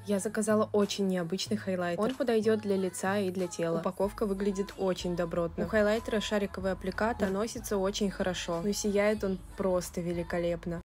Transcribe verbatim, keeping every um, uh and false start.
Я заказала очень необычный хайлайтер. Он подойдет для лица и для тела. Упаковка выглядит очень добротно. У хайлайтера шариковый аппликатор, наносится очень хорошо, но сияет он просто великолепно.